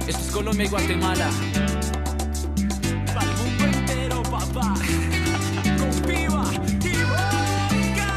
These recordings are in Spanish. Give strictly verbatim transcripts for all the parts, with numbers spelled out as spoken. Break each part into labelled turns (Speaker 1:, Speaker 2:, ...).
Speaker 1: Esto es Colombia y Guatemala.
Speaker 2: Pa'l mundo entero, papá. Con Piba y Vodka.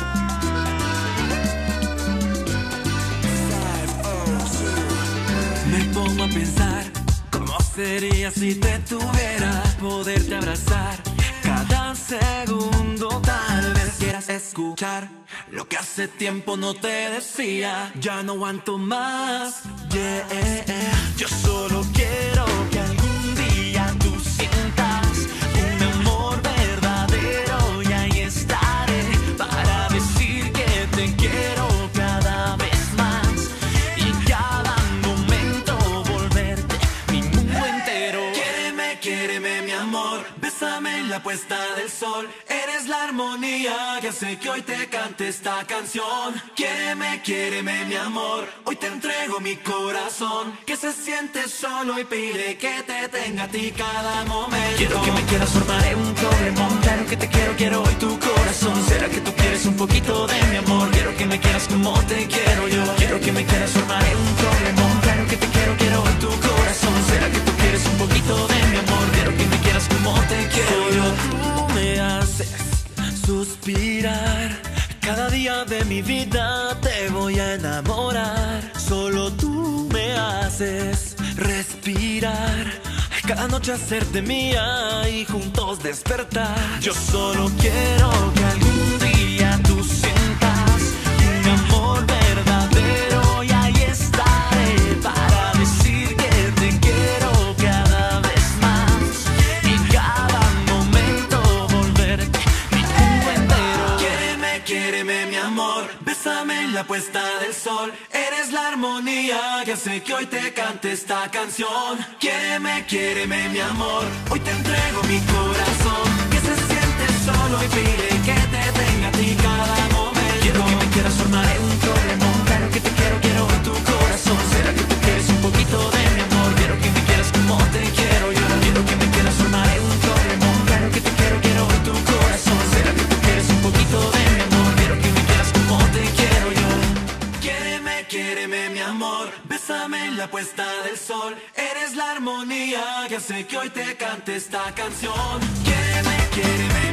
Speaker 2: Me pongo a pensar cómo sería si te tuviera, poderte abrazar cada segundo. Tal vez quieras escuchar lo que hace tiempo no te decía. Ya no aguanto más, yeah. Yo solo quiero que algún día tú sientas un amor verdadero, y ahí estaré para decir que te quiero cada vez más, y cada momento volverte mi mundo entero. Quiéreme, quiéreme mi amor, bésame en la puesta del sol. Eres la armonía que hace que hoy te cante esta canción. Quiéreme, quiéreme mi amor, hoy te entrego mi corazón, que se siente solo y pide que te tenga a ti cada momento. Quiero que me quieras, formaré un problemón. Claro que te quiero, quiero hoy tu corazón. ¿Será que tú quieres un poquito de mi amor? Quiero que me quieras como te quiero yo. Quiero que me quieras, formaré un problemón. Claro que te quiero, quiero hoy tu corazón. ¿Será que tú quieres un poquito de mi amor? Quiero que me quieras como te quiero yo. Tú me haces suspirar, cada día de mi vida te voy a enamorar. Solo tú me haces respirar, cada noche hacerte mía y juntos despertar. Yo solo quiero que algún día tú sientas un amor verdadero, y ahí estaré para decir que te quiero cada vez más, y cada momento volverte mi mundo entero. Quiéreme, quiéreme mi amor, bésame en la puesta del sol. Eres la armonía que hace que hoy te cante esta canción. Quiéreme, quiéreme mi amor, hoy te entrego mi corazón, que se siente solo y pide que te tenga a ti cada momento. Quiero que me quieras, formaré un problemón. Claro que te quiero, quiero hoy tu corazón. ¿Será que tú quieres un poquito de mi amor? Quiero que me quieras como te quiero yo. Quiero que me quieras, formaré un problemón. Claro que te quiero, quiero hoy tu corazón. ¿Será que tú quieres un poquito de mi amor? Quiero que me quieras como te quiero yo. Quiéreme, quiéreme mi amor, bésame en la puesta del sol. Eres la armonía que hace que hoy te cante esta canción. Quiéreme, quiéreme